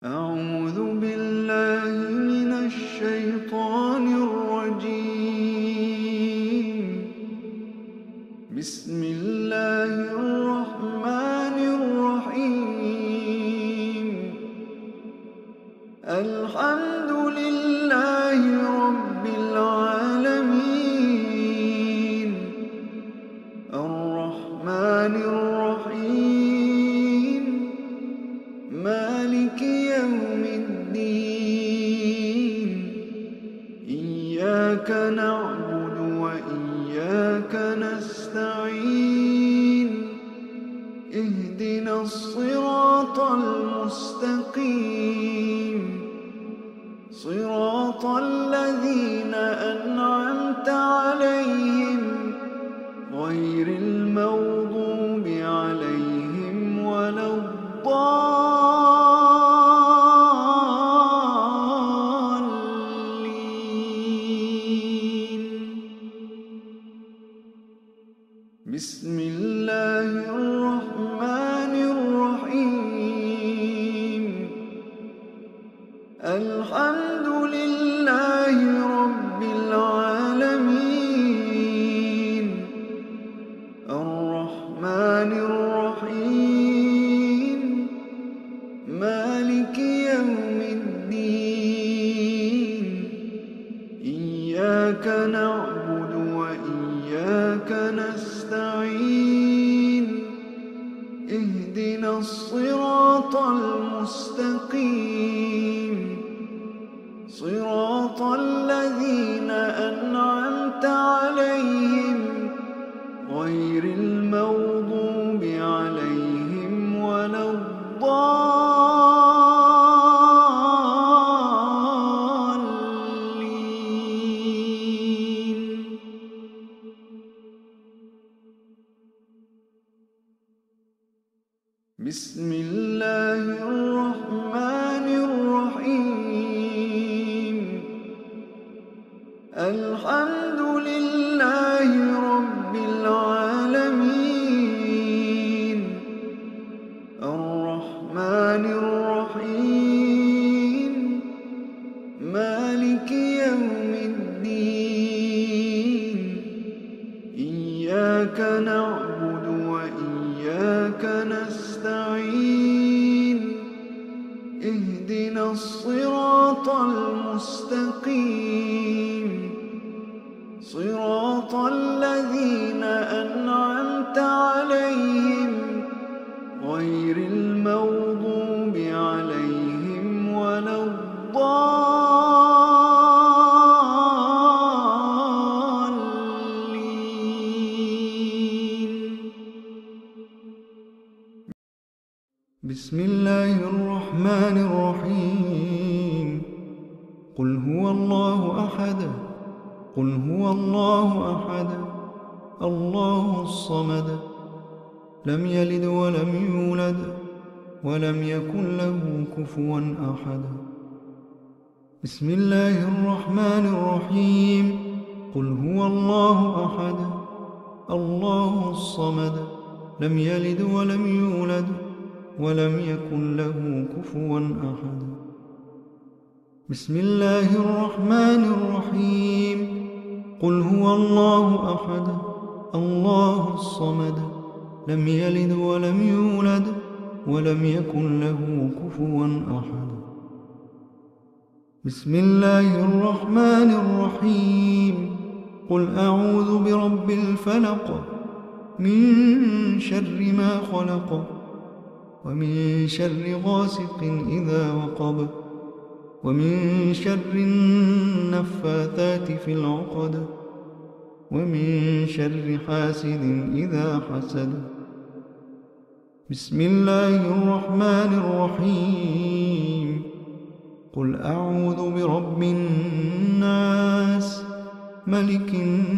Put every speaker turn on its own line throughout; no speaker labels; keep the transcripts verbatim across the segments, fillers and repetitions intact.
أعوذ بالله من الشيطان الرجيم. بسم الله الرحمن الرحيم. الحمد لله رب العالمين. الرحمن الرحيم. مالك يوم الدين. إياك نعبد وإياك نستعين. اهدنا الصراط المستقيم، صراط الذين أنعمت عليهم غير المغضوب عليهم ولا الضالين. بسم الله الرحمن الرحيم. الحمد لله رب العالمين. الرحمن الرحيم. مالك يوم الدين. إياك نعبد وإياك نستعين. اهدنا الصراط المستقيم، صراط الذين أنعمت عليهم غير المغضوب عليهم ولا الضالين. بسم الله الرحمن الرحيم. الحمد لله رب العالمين. الرحمن الرحيم. مالك يوم الدين. إياك نعبد وإياك نستعين. اهدنا الصراط المستقيم، صراط الذين أنعمت عليهم غير المغضوب عليهم ولا الضالين. بسم الله الرحمن الرحيم. قل هو الله أحد. قل هو الله أحد الله الصمد. لم يلد ولم يولد ولم يكن له كفوا أحد. بسم الله الرحمن الرحيم. قل هو الله أحد الله الصمد. لم يلد ولم يولد ولم يكن له كفوا أحد. بسم الله الرحمن الرحيم. قل هو الله أحد الله الصمد. لم يلد ولم يولد ولم يكن له كفوا أحد. بسم الله الرحمن الرحيم. قل أعوذ برب الفلق، من شر ما خلق، ومن شر غاسق إذا وقب، ومن شر النفاثات في العقد، ومن شر حاسد إذا حسد. بسم الله الرحمن الرحيم. قل أعوذ برب الناس، ملك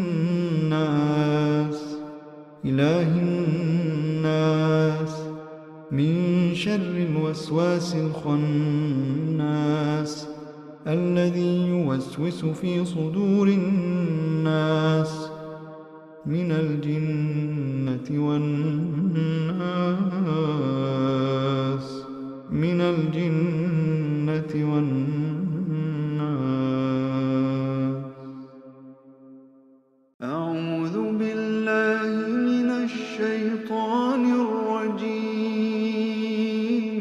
الناس، إله الناس، من شر الوسواس الخناس، الذي يوسوس في صدور الناس من الجنة والناس من الجنة الشيطان الرجيم.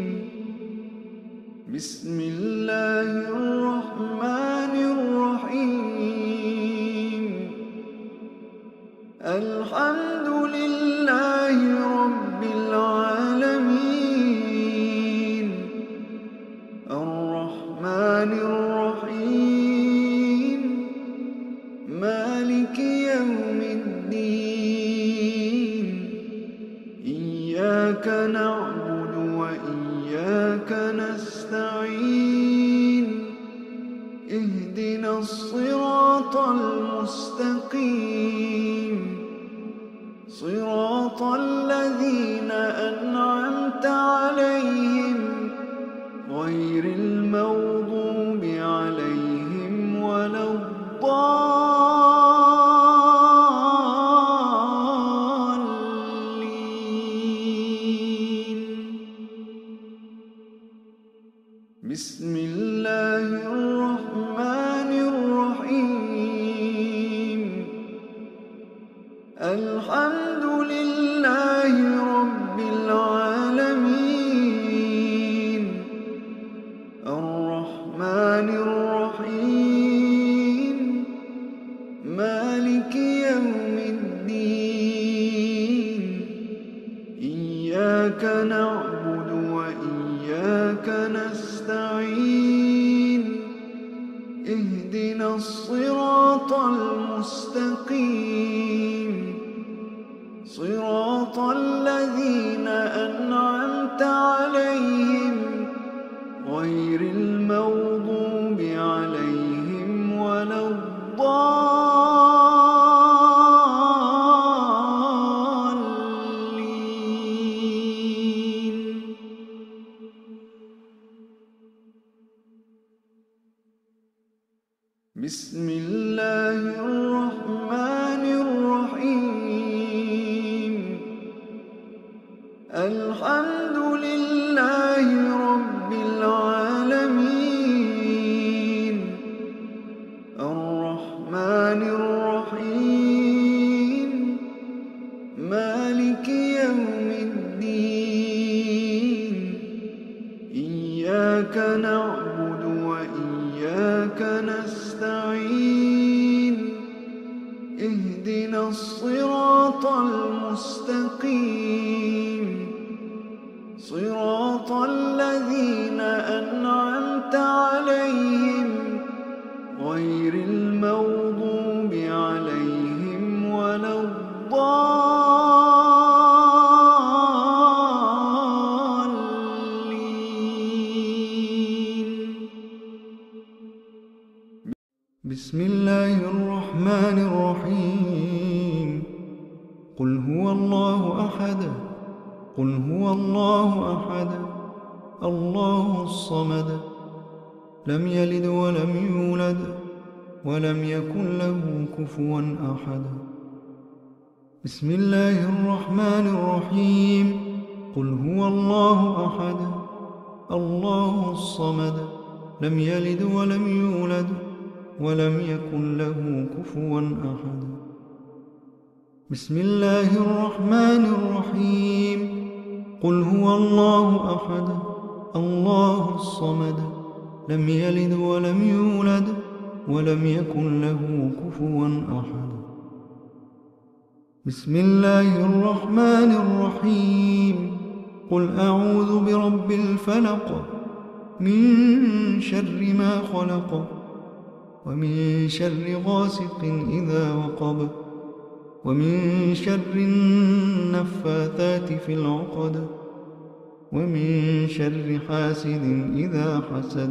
بسم الله الرحمن الرحيم. الحمد لله رب العالمين. الرحمن الرحيم. مالك يوم الدين. إياك نعبد وإياك نستعين. اهدنا الصراط المستقيم. صراط الذين أنعمت عليهم غير المغضوب عليهم ولا الضالين. بسم الله الرحمن الرحيم. الحمد لله رب العالمين. الرحمن الرحيم. مالك يوم الدين. إياك نعبد وإياك نستعين. اهدنا الصراط المستقيم. صراط الذين أنعمت عليهم غير المغضوب عليهم ولا الضالين. بسم الله الرحمن الرحيم. الحمد لله رب العالمين. الرحمن الرحيم. مالك يوم الدين. إياك نعبد وإياك نستعين. اهدنا الصراط المستقيم. صراط الذين أنعمت عليهم غير المغضوب عليهم ولا الضالين. بسم الله الرحمن الرحيم. قل هو الله أحد. قل هو الله أحد الله الصمد. لم يلد ولم يولد ولم يكن له كفوا أحد. بسم الله الرحمن الرحيم. قل هو الله أحد الله الصمد. لم يلد ولم يولد ولم يكن له كفوا أحد. بسم الله الرحمن الرحيم. قل هو الله أحد الله الصمد. لم يلد ولم يولد ولم يكن له كفوا أحد. بسم الله الرحمن الرحيم. قل أعوذ برب الفلق من شر ما خلق ومن شر غاسق إذا وقب ومن شر النفاثات في العقد ومن شر حاسد إذا حسد.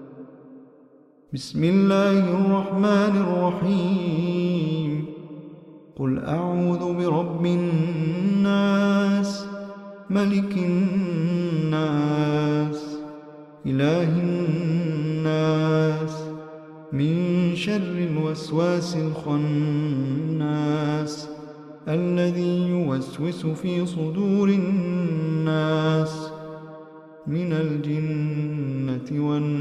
بسم الله الرحمن الرحيم. قل أعوذ برب الناس ملك الناس إله الناس من شر الوسواس الخناس الذي يوسوس في صدور الناس من الجنة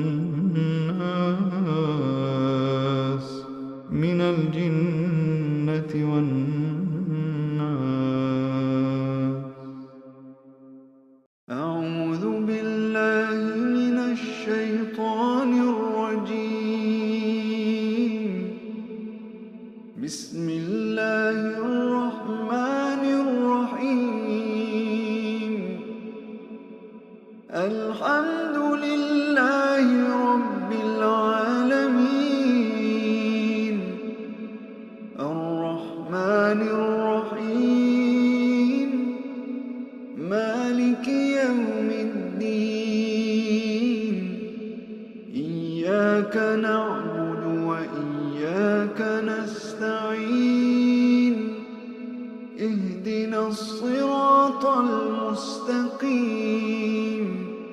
والناس من الجنة والناس. الحمد لله رب العالمين الرحمن الرحيم مالك يوم الدين إياك نعبد وإياك نستعين اهدنا الصراط المستقيم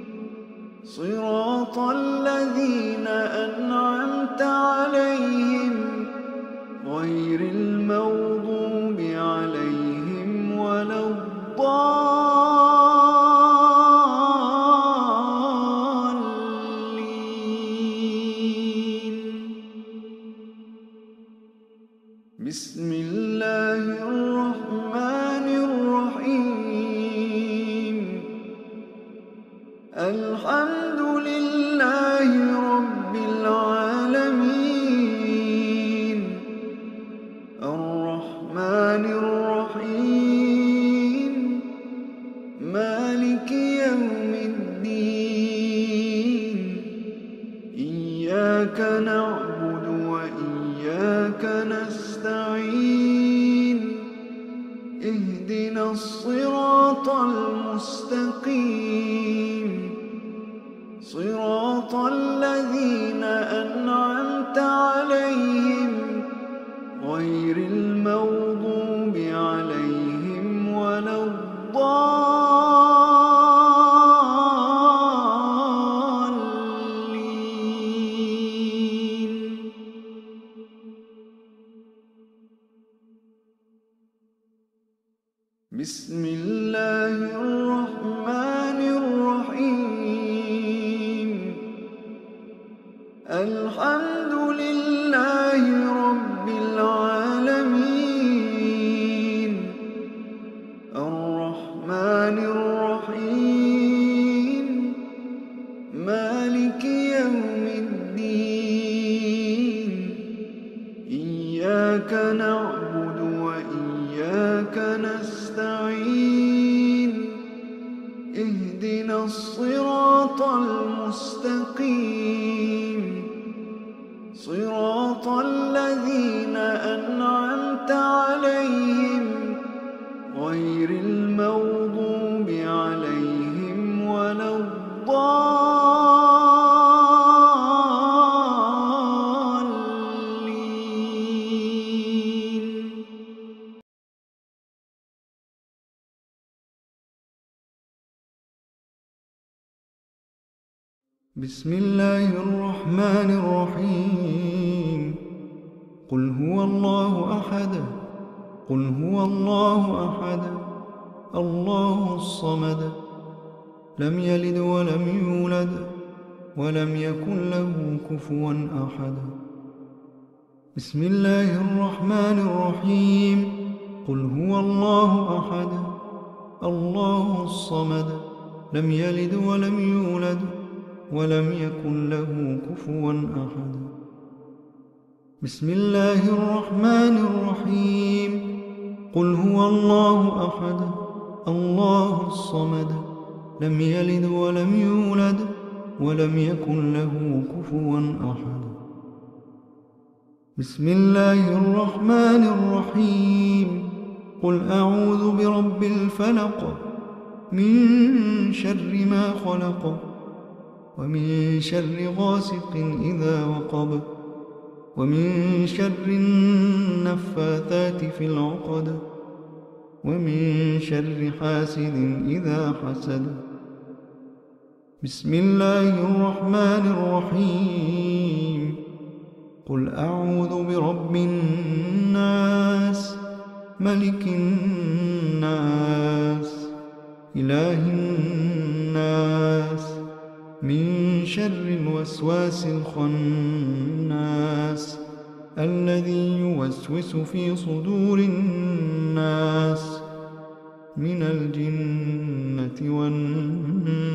صراط الذين أنعمت عليهم غير المغضوب عليهم ولا الضالين. بسم الله الرحمن الرحيم الحمد لله رب العالمين الرحمن الرحيم مالك يوم الدين إياك نعبد وإياك نستعين اهدنا الصراط المستقيم صراط الذين أنعمت عليهم غير المغضوب عليهم ولا الضالين. بسم الله الرحمن الرحيم الحمد لله رب العالمين الرحمن الرحيم مالك يوم الدين إياك نعبد وإياك نستعين اهدنا الصراط المستقيم صراط الذين أنعمت عليهم غير المغضوب عليهم ولا الضالين. بسم الله الرحمن الرحيم قل هو الله أحد قل هو الله أحد الله الصمد لم يلد ولم يولد ولم يكن له كفوا أحد. بسم الله الرحمن الرحيم قل هو الله أحد الله الصمد لم يلد ولم يولد ولم يكن له كفوا أحد. بسم الله الرحمن الرحيم قل هو الله أحد الله الصمد لم يلد ولم يولد ولم يكن له كفوا أحد. بسم الله الرحمن الرحيم قل أعوذ برب الفلق من شر ما خلق ومن شر غاسق إذا وقب ومن شر النفاثات في العقد ومن شر حاسد إذا حسد. بسم الله الرحمن الرحيم قل أعوذ برب الناس ملك الناس إله الناس من شر الوسواس الخناس الذي يوسوس في صدور الناس من الجنة والناس.